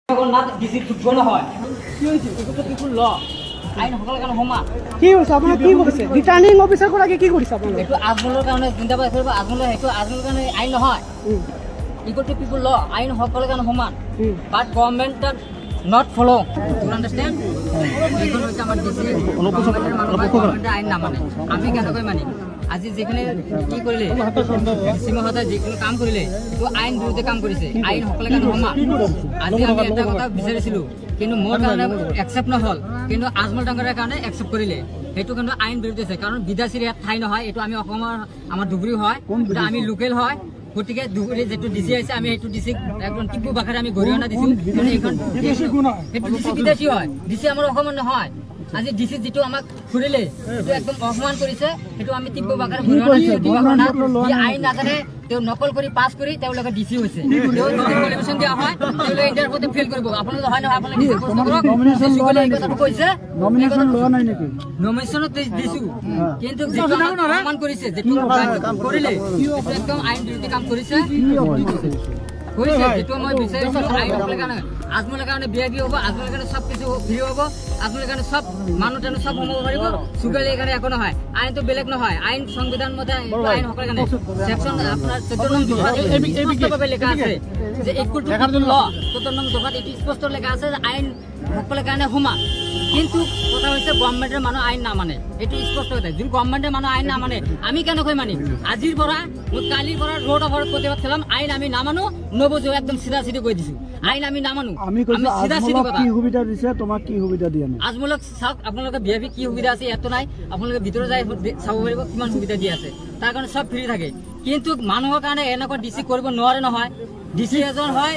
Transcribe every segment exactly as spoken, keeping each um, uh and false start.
Returning officer গৰাকী কি কৰিছে আপোনালোকে? এইটো আজমলৰ কাৰণে জিন্দাবাদ কৰিব আজমলৰ সেইটো আজমলৰ কাৰণে আইন নহয়। ইকুৱেল টু পিপল ল আইন সকলৰ কাৰণে সমান। But government not follow you understand. এইখন হৈছে আমাৰ ডিচি গভৰ্ণমেণ্টে আইন নামানে আমি কেনেকৈ মানিম? আজি যিখিনি কি কৰিলে ডিচি মহোদয়ে যিকোনো কাম কৰিলে এইটো আইন বিৰুদ্ধে কাম কৰিছে। আইন সকলৰ কাৰণে সমান। আজি আমি এটা কথা বিচাৰিছিলোঁ কিন্তু মোৰ কাৰণে একচেপ্ট নহ'ল, কিন্তু আজমল ডাঙৰীয়াৰ কাৰণে একচেপ্ট কৰিলে। সেইটো কিন্তু আইন বিৰুদ্ধে আছে, কাৰণ বিদেশীৰ ইয়াত ঠাই নহয়। এইটো আমি অসমৰ আমাৰ ধুবুৰী হয়, আমি লোকেল হয়। গতিকে ধুবুৰী যিটো ডিচি আছে আমি সেইটো ডিচিক একদম টিপু বাখাৰে আমি গৰিহণা দিছোঁ। এইখন সেইটো ডিচি বিদেশী হয়, ডিচি আমাৰ অসমৰ নহয়। আজি ডিচি যিটো আমাক ফুৰিলে সেইটো একদম অপমান কৰিছে, সেইটো আমি টিপু বাখাৰে গৰিহণা দিছোঁ। আইন নাজানে তেওঁ নকল কৰি পাছ কৰি তেওঁলোকে ডিচি হৈছে। কোৱালিফিকেশ্যন দিয়া হয় তেওঁলোকে ইণ্টাৰভিউ প্ৰতি ফেইল কৰিব। আপোনালোকে হয় নহয় আপোনালোকে নিজে প্ৰশ্ন কৰক। এই কথাটো কৈছে নমিনেশ্যনত দিছোঁ, কিন্তু যিটো অপমান কৰিছে যিটো কৰিলে একদম আইন বিৰোধী কাম কৰিছে কৰিছে। যিটো মই বিচাৰিছোঁ আইন সকলৰ কাৰণে আজমলৰ কাৰণে বি আই পি হ'ব, আজমলৰ কাৰণে চব কিছু ফ্ৰী হ'ব, আজমলৰ কাৰণে চব মানুহ তেনে চব সোমাব পাৰিব। চুগালীৰ কাৰণে একো নহয়। আইনটো বেলেগ নহয়, আইন সংবিধান মতে আইন সকলৰ কাৰণে ছেকশ্যন আপোনাৰ চৈধ্য নং দফাত স্পষ্টভাৱে লিখা আছে যে ইকুৱেল টু ল। চৈধ্য নং দফাত এইটো স্পষ্ট লিখা আছে যে আইন সকলৰ কাৰণে সমান। কিন্তু কথা হৈছে গভৰ্ণমেণ্টৰ মানুহ আইন নামানে, এইটো স্পষ্ট কথা। যোন গভৰ্ণমেণ্টৰ মানুহ আইন নামানে আমি কেনেকৈ মানিম? আজিৰ পৰা মই কালিৰ পৰা ৰোড অভাৰত প্ৰতিবাদ চলাম। আইন আমি নামানো, নবুজো একদম চিধা চিধি কৈ দিছোঁ। আইন আমি নামানো, আমি চিধা চিধি কথা। কি সুবিধা দিছে তোমাক? কি সুবিধা দিয়া নাই? আজমলক চাওক, আপোনালোকে বি আই পি কি সুবিধা আছে ইয়াতো নাই। আপোনালোকে ভিতৰত যাই চাব পাৰিব কিমান সুবিধা দি আছে। তাৰ কাৰণে চব ফ্ৰী থাকে, কিন্তু মানুহৰ কাৰণে এনেকুৱা ডিচি কৰিব নোৱাৰে নহয়। ডিচি এজন হয়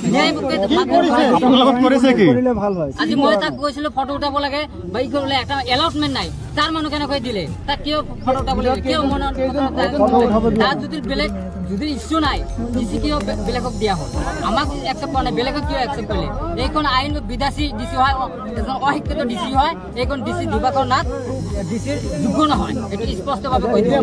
আজি মই তাক কৈছিলো ফটো উঠাব লাগে বা ই কৰিলে এটা এলাউটমেণ্ট নাই। তাৰ মানুহ কেনেকৈ দিলে? তাক কিয় ফটো উঠাব লাগে? কিয় মনত তাত যদি বেলেগ যদি ইছ্যু নাই ডিচি কিয় বেলেগক দিয়া হ'ল? আমাক একচেপ্ট কৰা নাই, বেলেগক কিয় একচেপ্ট কৰিলে? এইখন আইন বিদেশী ডিচি হয়, এজন অশিক্ষিত ডিচি হয়। এইখন ডিচি দিবাকৰ নাথ ডিচিৰ যোগ্য নহয়, এইটো স্পষ্টভাৱে কৈ দিছোঁ।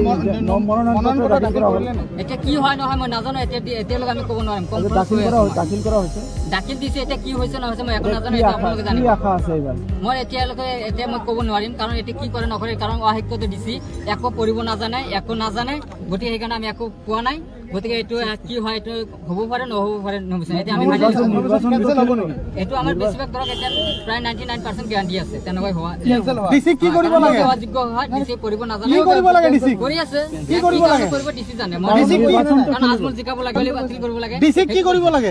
এতিয়া কি হয় নহয় মই নাজানো, এতিয়া এতিয়ালৈকে আমি ক'ব নোৱাৰিম। দাখিল দিছে, এতিয়া কি হৈছে নহৈছে মই একো নাজানো। এতিয়া আপোনালোকে জানিব। মই এতিয়ালৈকে এতিয়া মই ক'ব নোৱাৰিম, কাৰণ এতিয়া কি কৰে নকৰে। কাৰণ অশিক্ষিত ডিচি একো কৰিব নাজানে, একো নাজানে। গতিকে সেইকাৰণে আমি একো পোৱা নাই। গতিকে এইটো কি হয় এইটো হ'ব পাৰে নহ'ব পাৰে নবিচাৰে। এতিয়া আমি এইটো আমাৰ বেছিভাগ ধৰক এতিয়া প্ৰায় নাইণ্টি নাইন পাৰ্চেণ্ট গেৰাণ্টি আছে তেনেকৈ হোৱা। ডিচি কি কৰিব লাগে? যোগ্য হয়, ডিচি কৰিব নাজানে কৰি আছে। কি কৰিব লাগে কৰিব ডিচি জানে। কাৰণ আজমল জিকাব লাগে বাতিল কৰিব লাগে। ডিচি কি কৰিব লাগে?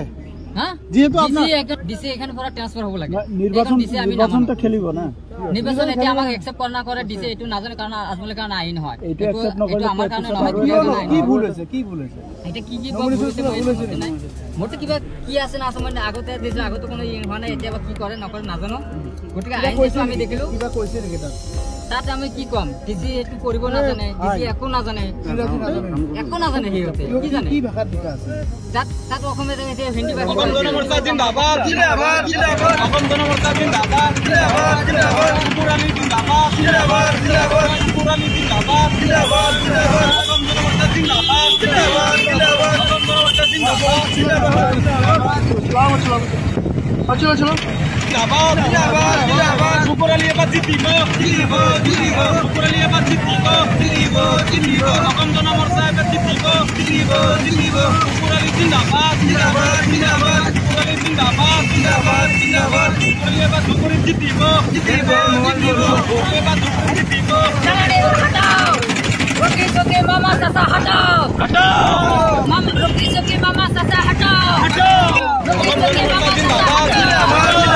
নিৰ্বাচন এতিয়া আমাক একচেপ্ট কৰা নকৰে ডিচি এইটো নাজানে, কাৰণ আজমলৰ কাৰণে আইন হয়। এইটো আমাৰ কাৰণে নহয়। এতিয়া কি কি মোৰতো কিবা কি আছে না আছে মই আগতে দিছো, আগতে কোনো হোৱা নাই। এতিয়া কি কৰে নকৰে নাজানো। গতিকে আইন দিছো আমি দেখিলো। তাত আমি কি কম? ডিচি এইটো কৰিব নাজানে, ডিচি একো নাজানে, একো নাজানে। সিহঁতে কি জানে? তাত তাত অসমীয়া হিন্দী ভাষা চলো চলো Jilabat, jilabat, jilabat. Ukuran dia pasti tiba, tiba, tiba. Ukuran dia pasti tiba, tiba, tiba. Makam tu nomor saya pasti tiba, tiba, tiba. Ukuran ini jilabat, jilabat, jilabat. Ukuran ini jilabat, jilabat, jilabat. Ukuran dia pasti ukuran tiba, tiba, tiba. Ukuran dia pasti ukuran tiba. Jangan dihatau. Ruki suki mama sasa hatau. Hatau. Mama ruki suki mama sasa hatau. Hatau. Ruki suki mama sasa hatau.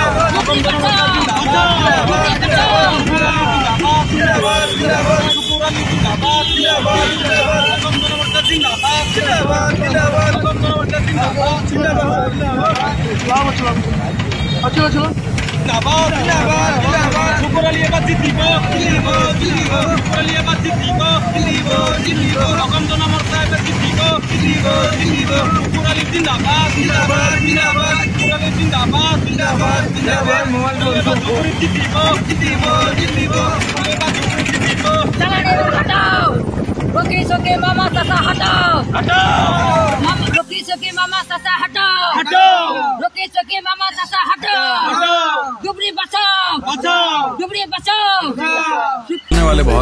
চলো চলো Jilabat, jilabat, jilabat. Ukuran dia pasti tiba, tiba, tiba. Ukuran dia pasti tiba, tiba, tiba. Makam tu nomor saya pasti tiba, tiba, tiba. Ukuran ini jilabat, jilabat, jilabat. Ukuran ini jilabat, jilabat, jilabat. Ukuran tiba, tiba, tiba. Jangan dihatau. Ruki suki mama sasa hatau. Hatau. Ruki suki mama sasa hatau. Hatau. Ruki suki mama sasa hatau.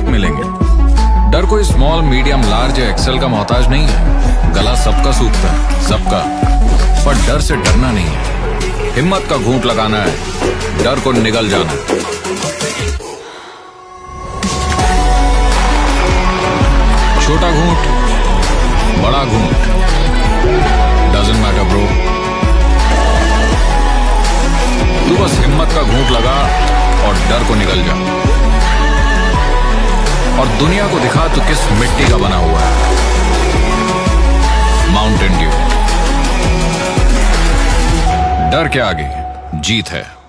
मिलेंगे। डर कोई small, medium, large या XL का मोहताज नहीं है। गला सबका सूखता है, सबका, पर डर से डरना नहीं है। हिम्मत का घूंट लगाना है, डर को निगल जाना है। छोटा घूंट, बड़ा घूंट, डजंट मैटर ब्रो। तू बस हिम्मत का घूंट लगा और डर को निगल जा, और दुनिया को दिखा तू किस मिट्टी का बना हुआ है। Mountain Dew. डर के आगे जीत है।